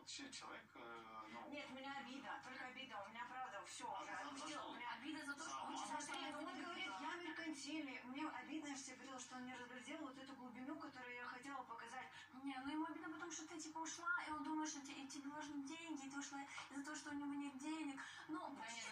человек, ну... Нет, у меня обида, только обида, у меня правда, все, уже отпустила. У меня обида за то, что он говорит, я меркантильный. Мне обидно, я же тебе говорила, что он не разглядел вот эту глубину, которую я хотела показать. Не, ну ему обидно, потому что ты типа ушла, и он думает, что тебе важны деньги, и ты ушла из-за того, что у него нет денег. Ну, да нет,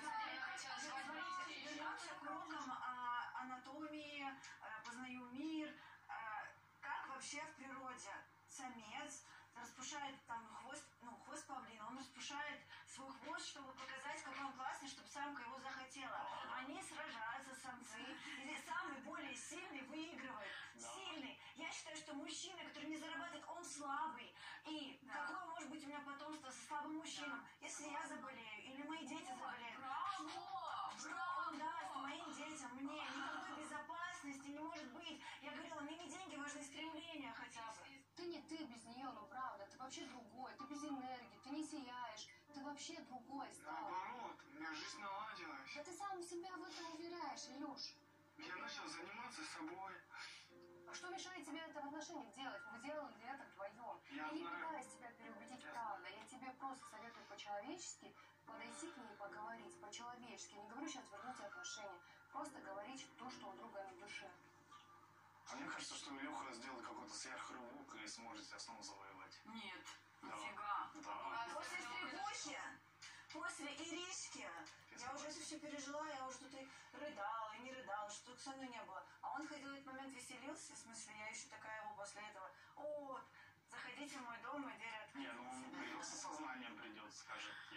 я кругом анатомии, познаю мир, как вообще в природе самец распушает там хвост павлина, он распушает свой хвост, чтобы показать, какой он классный, чтобы самка его захотела. Они сражаются, самцы, и самый более сильный выигрывает. Сильный. Я считаю, что мужчина, который не зарабатывает, он слабый. И какое может быть у меня потомство со слабым мужчином, если я заболею, или мои дети заболеют? Что он даст моим детям, мне? Никакой безопасности не может быть. Я говорила, мне не деньги важны, стремления хотя бы. Ты не ты без нее, ну правда, ты вообще другой, ты без энергии, ты не сияешь, ты вообще другой стал. Наоборот, у меня жизнь наладилась. Да ты сам себя в этом уверяешь, Илюш. Я начал заниматься собой. А что мешает тебе это в отношениях делать? Вы делали это вдвоем. Я не пытаюсь тебя переубедить, правда. Я тебе просто советую по-человечески подойти к ней и поговорить. По-человечески. Не говорю сейчас вернуть отношения. Просто говорить то, что у друга на душе. А мне кажется, что Илюха сделает какой-то сверхрывок и сможет тебя снова завоевать. Нет, Да. нифига. Да. После стрельбухи, после Иришки, я уже это все пережила, я уже тут и рыдала, и не рыдала, что тут со мной не было. А он ходил в этот момент, веселился, в смысле, я еще такая его после этого. О, заходите в мой дом, и дверь открыта. Не, ну он придет со сознанием, придет, скажет,